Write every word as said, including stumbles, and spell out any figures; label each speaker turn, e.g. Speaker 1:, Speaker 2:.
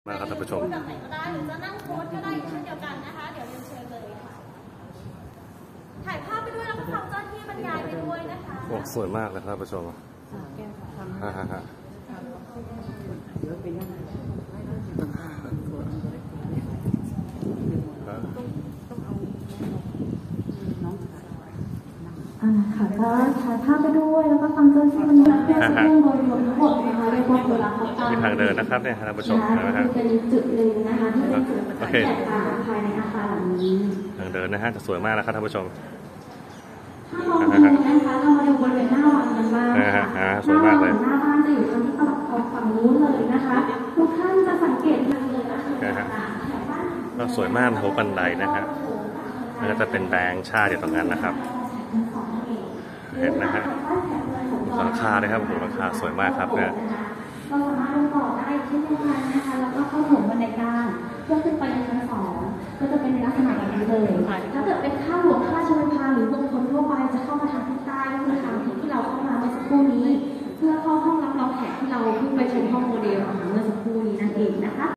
Speaker 1: มาครับท่านผู้ชม
Speaker 2: แบบไหนก็ได้หรือจะนั่งโพสก็ได้เช่นเดียวกันนะคะเดี๋ยวเรียนเชิญเลยค่ะถ่ายภาพไปด้วยแล้วก็ฟังเจ้าหน้าที่บรรยายไปด้วยนะคะ
Speaker 1: โอ้สวยมากเลยครับท่านผู้ชมฮ่าฮ่าฮ่า
Speaker 2: อ่าค่ะก็ถ่ายภาพไปด้วยแล้วก็ฟังเจ้าหน้าที่บรรยายเพื่อจะเรื่องโดยรวมทั้งหมดนะคะเรียกว่าเวลาพักการ
Speaker 1: มีทางเดินนะครับเนี่ยท่านผู้ชมนะฮะ
Speaker 2: เป็นจุดหนึ่งนะคะที่เป็นจุดสังเกตการณ์ภายในอาคารหลังนี้
Speaker 1: ทางเดินนะฮะจะสวยมากนะครับท่านผู้ชม
Speaker 2: ถ้ามองดูนะคะเรามาดูบริเวณหน้าวังกันบ้างค่ะ
Speaker 1: สวยมากเลย
Speaker 2: หน้าบ้านจะอยู่ทางที่ตะวันออกฝั่งนู้นเลยนะคะทุกท่านจะสังเกตทางเดินนะคะ
Speaker 1: ก็สวยมากโถบันไดนะฮะแล้วก็จะเป็นแบงค์ชาติอยู่ตรงนั้นนะครับเห็นนะฮะหลังคาเลยครับโอ้โหหลังคาสวยมากครับเนี่ย
Speaker 2: เราสามารถลงต่อได้เช่นเดียวกันนะคะแล้วก็เข้าถงบันไดกลางเพื่อขึ้นไปในชั้นสองก็จะเป็นในลักษณะแบบนี้เลยถ้าเกิดเป็นข้าวหลวงข้าชลพาหรือลงทุนทั่วไป